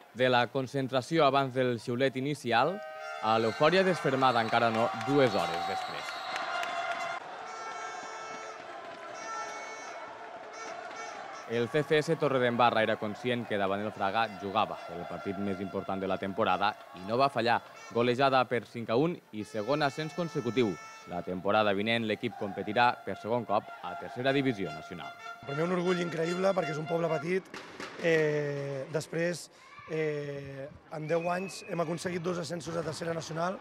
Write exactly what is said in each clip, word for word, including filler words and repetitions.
De la concentració abans del xiulet inicial a l'eufòria desfermada encara no dues hores després. El C F S Torredembarra era conscient que davant el Fraga jugava el partit més important de la temporada i no va fallar. Golejada per cinc a un i segon ascens consecutiu. La temporada vinent l'equip competirà per segon cop a tercera divisió nacional. Per mi un orgull increïble perquè és un poble petit. Eh, després, eh, en deu anys hem aconseguit dos ascensos a tercera nacional,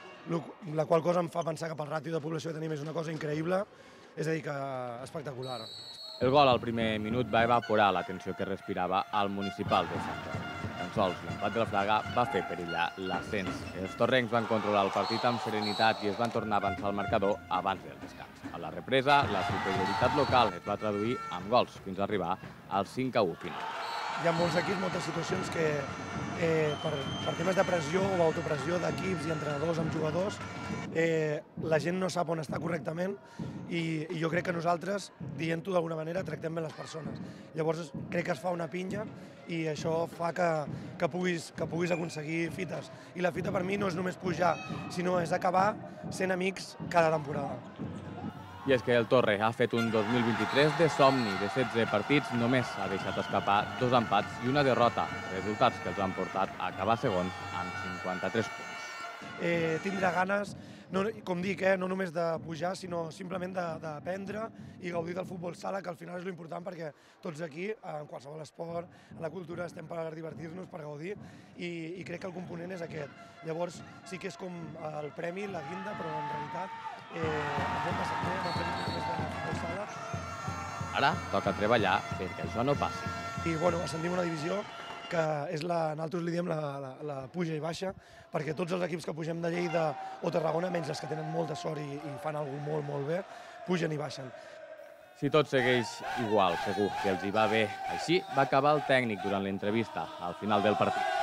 la qual cosa em fa pensar que pel ràtio de població que tenim és una cosa increïble, és a dir, que espectacular. El gol al primer minut va evaporar la tensió que respirava al municipal de Sant Joan. Tan sols l'empat de la Fraga va fer perillar l'ascens. Els torrencs van controlar el partit amb serenitat i es van tornar a avançar al marcador abans del descans. A la represa, la superioritat local es va traduir amb gols fins a arribar al cinc a u final. Hi ha molts equips, moltes situacions que eh, per, per temes de pressió o autopressió d'equips i entrenadors amb jugadors, eh, la gent no sap on està correctament i, i jo crec que nosaltres, dient-ho d'alguna manera, tractem bé les persones. Llavors crec que es fa una pinya i això fa que, que, puguis, que puguis aconseguir fites. I la fita per mi no és només pujar, sinó és acabar sent amics cada temporada. I és que el Torre ha fet un dos mil vint-i-tres de somni. De setze partits només ha deixat escapar dos empats i una derrota, resultats que els han portat a acabar segon amb cinquanta-tres punts. Eh, tindrà ganes, no, com dic, eh, no només de pujar, sinó simplement d'aprendre i gaudir del futbol sala, que al final és l'important perquè tots aquí, en qualsevol esport, en la cultura, estem per divertir-nos, per gaudir, i, i crec que el component és aquest. Llavors sí que és com el premi, la guinda, però en realitat eh, ens hem passat bé, hem aprenut més de futbol sala. Ara toca treballar perquè això no passi. I bueno, ascendim una divisió que és la, nosaltres li diem la, la, la puja i baixa, perquè tots els equips que pugem de Lleida o Tarragona, menys els que tenen molta sort i, i fan alguna molt, molt bé, pugen i baixen. Si tot segueix igual, segur que els hi va bé. Així va acabar el tècnic durant l'entrevista al final del partit.